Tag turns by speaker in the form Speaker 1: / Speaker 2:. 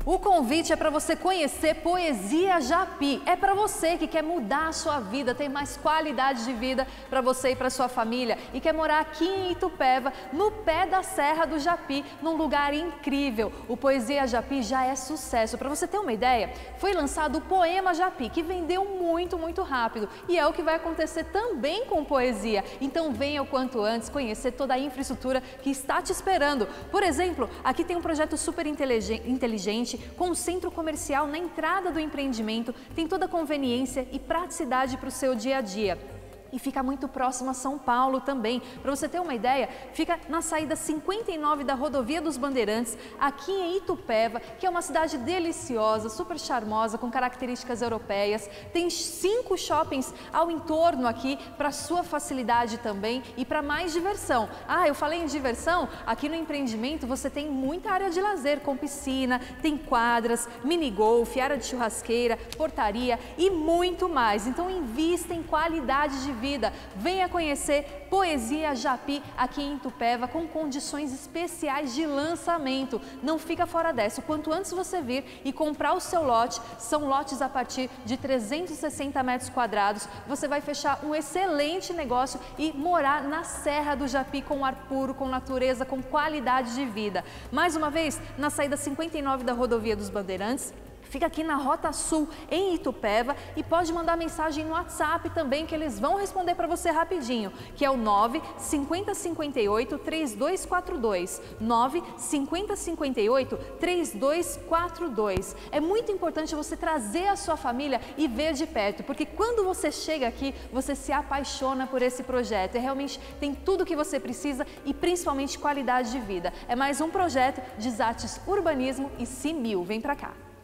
Speaker 1: O convite é para você conhecer Poesia Japi. É para você que quer mudar a sua vida, ter mais qualidade de vida para você e para sua família e quer morar aqui em Itupeva, no pé da Serra do Japi, num lugar incrível. O Poesia Japi já é sucesso. Para você ter uma ideia, foi lançado o Poema Japi, que vendeu muito rápido. E é o que vai acontecer também com poesia. Então venha o quanto antes conhecer toda a infraestrutura que está te esperando. Por exemplo, aqui tem um projeto super inteligente, com um centro comercial na entrada do empreendimento, tem toda a conveniência e praticidade para o seu dia a dia. E fica muito próximo a São Paulo também. Para você ter uma ideia, fica na saída 59 da Rodovia dos Bandeirantes, aqui em Itupeva, que é uma cidade deliciosa, super charmosa, com características europeias. Tem 5 shoppings ao entorno aqui, para sua facilidade também e para mais diversão. Ah, eu falei em diversão? Aqui no empreendimento você tem muita área de lazer, com piscina, tem quadras, mini golfe, área de churrasqueira, portaria e muito mais. Então invista em qualidade de vida. Venha conhecer Poesia Japi aqui em Itupeva com condições especiais de lançamento. Não fica fora dessa. O quanto antes você vir e comprar o seu lote, são lotes a partir de 360 metros quadrados. Você vai fechar um excelente negócio e morar na Serra do Japi com ar puro, com natureza, com qualidade de vida. Mais uma vez, na saída 59 da Rodovia dos Bandeirantes. Fica aqui na Rota Sul, em Itupeva, e pode mandar mensagem no WhatsApp também, que eles vão responder para você rapidinho, que é o 95058-3242, 95058-3242. É muito importante você trazer a sua família e ver de perto, porque quando você chega aqui, você se apaixona por esse projeto. E realmente tem tudo o que você precisa e principalmente qualidade de vida. É mais um projeto de Zates Urbanismo e Cimil. Vem para cá.